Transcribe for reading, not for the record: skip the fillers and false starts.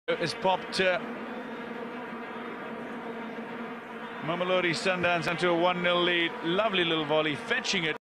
Has popped Mamelodi Sundowns into a 1-0 lead. Lovely little volley, fetching it.